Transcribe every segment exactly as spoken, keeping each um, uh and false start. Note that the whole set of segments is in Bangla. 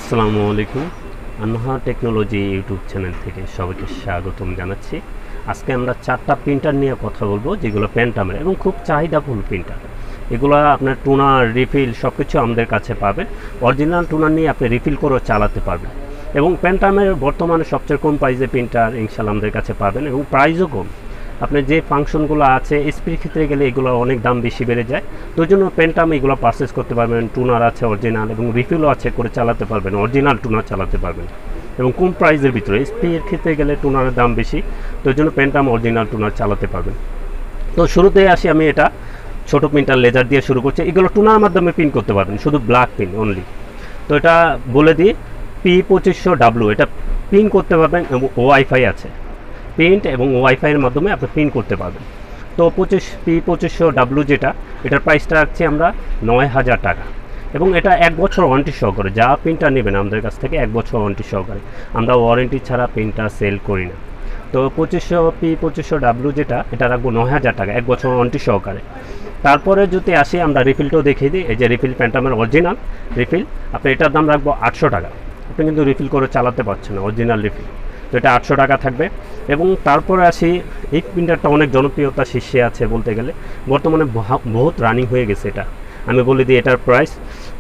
আসসালামু আলাইকুম। আনহা টেকনোলজি ইউটিউব চ্যানেল থেকে সবাইকে স্বাগতম জানাচ্ছি। আজকে আমরা চারটা প্রিন্টার নিয়ে কথা বলবো, যেগুলো প্যান্টামের এবং খুব চাহিদাফুল প্রিন্টার। এগুলো আপনার টুনার রিফিল সব কিছু আমাদের কাছে পাবেন। অরিজিনাল টুনার নিয়ে আপনি রিফিল করেও চালাতে পারবেন এবং প্যান্টামের বর্তমানে সবচেয়ে কম প্রাইসে প্রিন্টার ইনশাল্লাহ আমাদের কাছে পাবেন এবং প্রাইসও কম। আপনার যে ফাংশনগুলো আছে এসপির ক্ষেত্রে গেলে এগুলো অনেক দাম বেশি বেড়ে যায়, তো ওই জন্য প্যান্টাম এগুলো পারচেস করতে পারবেন। টুনার আছে অরিজিনাল এবং রিফিলও আছে, করে চালাতে পারবেন, অরিজিনাল টুনার চালাতে পারবেন এবং কম প্রাইসের ভিতরে। এসপির ক্ষেত্রে গেলে টুনারের দাম বেশি, তো ওই জন্য প্যান্টাম অরিজিনাল টুনার চালাতে পারবেন। তো শুরুতে আসি আমি এটা ছোটো প্রিন্টার লেজার দিয়ে শুরু করছি। এগুলো টুনার মাধ্যমে প্রিন্ট করতে পারবেন, শুধু ব্ল্যাক পিন অনলি। তো এটা বলে দিই পি পঁচিশশো ডাব্লু, এটা প্রিন্ট করতে পারবেন এবং ওয়াইফাই আছে, প্রিন্ট এবং ওয়াইফাইয়ের মাধ্যমে আপনি প্রিন্ট করতে পারবেন। তো পঁচিশ পি পঁচিশশো ডাব্লু যেটা, এটার প্রাইসটা রাখছি আমরা নয় হাজার টাকা এবং এটা এক বছর ওয়ারেন্টি সহকারে। যা প্রিন্টার নেবেন আমাদের কাছ থেকে এক বছর ওয়ারেন্টি সহকারে, আমরা ওয়ারেন্টি ছাড়া প্রিন্টার সেল করি না। তো পঁচিশশো পি পঁচিশশো ডাব্লু যেটা, এটা রাখবো নয় হাজার টাকা এক বছর ওয়ারেন্টি সহকারে। তারপরে যদি আসি আমরা রিফিলটাও দেখিয়ে দিই। এই যে রিফিল প্যান্টামের অরিজিনাল রিফিল, আপনি এটার দাম রাখবো আটশো টাকা। আপনি কিন্তু রিফিল করে চালাতে পারছেন না, অরিজিনাল রিফিল, তো এটা আটশো টাকা থাকবে। এবং তারপরে আসি, এই প্রিন্টারটা অনেক জনপ্রিয়তা শীর্ষে আছে বলতে গেলে, বর্তমানে বহুত রানিং হয়ে গেছে এটা। আমি বলে দিই এটার প্রাইস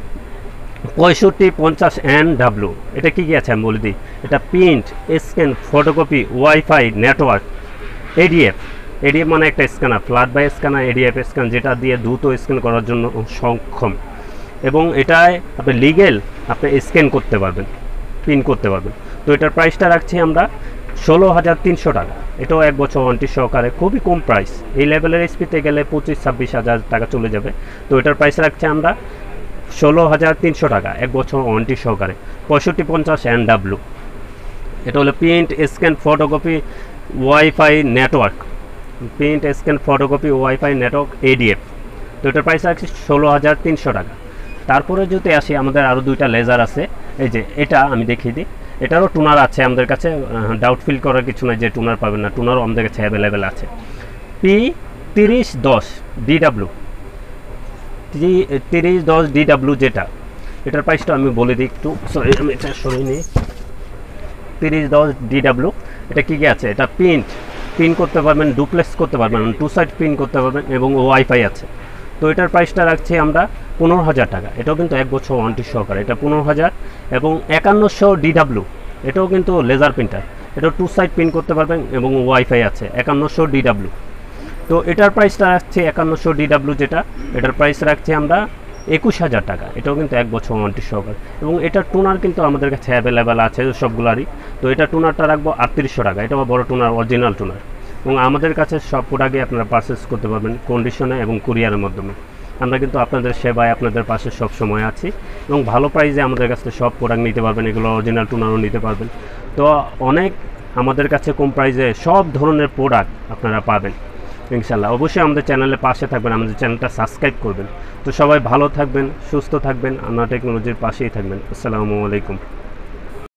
পঁয়ষট্টি পঞ্চাশ এন ডাব্লু। এটা কী কী আছে আমি বলে দিই। এটা print, scan, photocopy, wifi, network, ADF. ADF মানে একটা scanner, flatbed scanner, ADF scan, যেটা দিয়ে দ্রুত স্ক্যান করার জন্য সক্ষম। এবং এটায় আপনি লিগেল আপনি স্ক্যান করতে পারবেন, প্রিন্ট করতে পারবেন। তো এটার প্রাইসটা রাখছি আমরা ষোলো হাজার তিনশো টাকা। এটাও এক বছর ওয়ারেন্টি সহকারে, খুবই কম প্রাইস। এই লেভেলের এসপিতে গেলে পঁচিশ ছাব্বিশ হাজার টাকা চলে যাবে। তো এটার প্রাইস রাখছি আমরা ষোলো হাজার তিনশো টাকা এক বছর ওয়ারেন্টি সহকারে। পঁয়ষট্টি পঞ্চাশ এন ডাব্লু, এটা হলো print, scan, photocopy, wifi, network. Print, scan, photocopy, wifi, network, ADF. তো এটার প্রাইস রাখছি ষোলো হাজার তিনশো টাকা। তারপরে যদি আসি, আমাদের আরও দুইটা লেজার আছে। এই যে এটা আমি দেখিয়ে দিই, এটারও টুনার আছে আমাদের কাছে, ডাউট ফিল করার কিছু নয় যে টুনার পাবেন না, টুনারও আমাদের কাছে অ্যাভেলেবেল আছে। পি তিরিশ দশ ডিডাব্লু, তিরিশ দশ ডিডাব্লু যেটা, এটার প্রাইসটা আমি বলে দিই একটু, সরি আমি এটা সরিয়ে নিই। তিরিশ দশ ডিডাব্লু, এটা কী কী আছে, এটা প্রিন্ট প্রিন্ট করতে পারবেন, ডুপ্লেক্স করতে পারবেন, টু সাইড প্রিন্ট করতে পারবেন এবং ওয়াইফাই আছে। তো এটার প্রাইসটা রাখছি আমরা পনেরো হাজার টাকা। এটাও কিন্তু এক বছর ওয়ারেন্টি সহকারে, এটা পনেরো হাজার। এবং একান্নশো ডিডাব্লু, এটাও কিন্তু লেজার প্রিন্টার, এটাও টু সাইড প্রিন্ট করতে পারবেন এবং ওয়াইফাই আছে, একান্নশো ডিডাব্লু। তো এটার প্রাইসটা রাখছি একান্নশো ডিডাব্লু যেটা, এটার প্রাইস রাখছি আমরা একুশ হাজার টাকা। এটাও কিন্তু এক বছর ওয়ারেন্টি সহকারে এবং এটার টুনার কিন্তু আমাদের কাছে অ্যাভেলেবেল আছে সবগুলারই। তো এটা টুনারটা রাখবো আটত্রিশশো টাকা। এটাও বড় টুনার, অরিজিনাল টুনার। এবং আমাদের কাছে সব প্রোডাক্টই আপনারা পারচেস করতে পারবেন কন্ডিশনে এবং কুরিয়ারের মাধ্যমে। আমরা কিন্তু আপনাদের সেবায় আপনাদের পাশে সব সময় আছি এবং ভালো প্রাইসে আমাদের কাছে সব প্রোডাক্ট নিতে পারবেন। এগুলো অরিজিনাল টুনারও নিতে পারবেন। তো অনেক আমাদের কাছে কম প্রাইসে সব ধরনের প্রোডাক্ট আপনারা পাবেন ইনশাল্লাহ। অবশ্যই আমাদের চ্যানেলের পাশে থাকবেন, আমাদের চ্যানেলটা সাবস্ক্রাইব করবেন। তো সবাই ভালো থাকবেন, সুস্থ থাকবেন, আনহা টেকনোলজির পাশেই থাকবেন। আসসালামু আলাইকুম।